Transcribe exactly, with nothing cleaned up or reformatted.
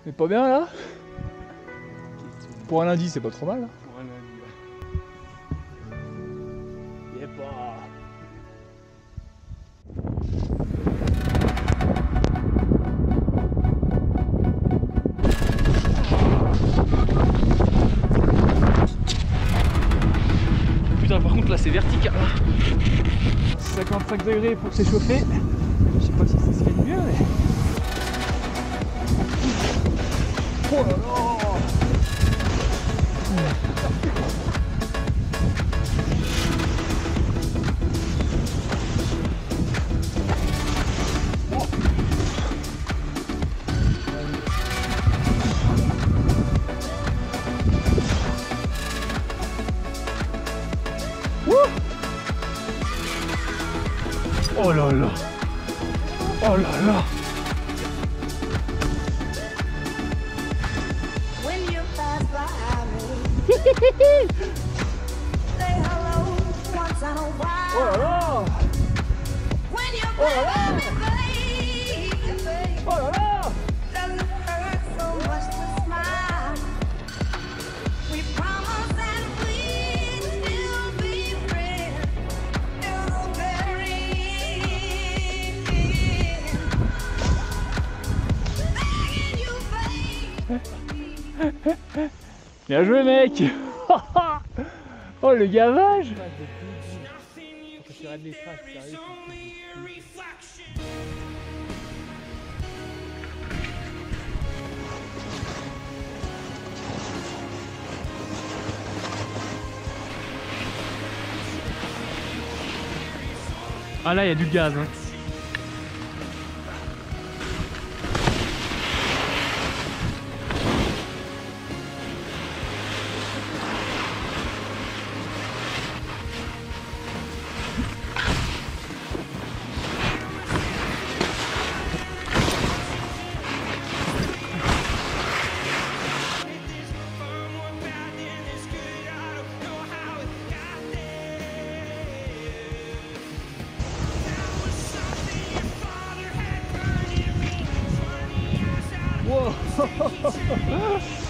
Mais pas bien là? Pour un lundi, c'est pas trop mal. Là. Pour un lundi, ouais. Y'a pas. Putain, par contre là c'est vertical. cinquante-cinq degrés pour s'échauffer. Je sais pas si c'est ce qu'il y a de mieux, mais. Oh là là! Oh là là. Oh là là. When you pass by me, say hello once in a while. Oh là là! When you Oh là là! pass me, baby, baby, Oh là là! doesn't it hurt so much to smile? We promise that we'd still be friends till the very end. Begging you, baby. Bien joué, mec! Oh, le gavage! Ah là il y a du gaz hein. Wow.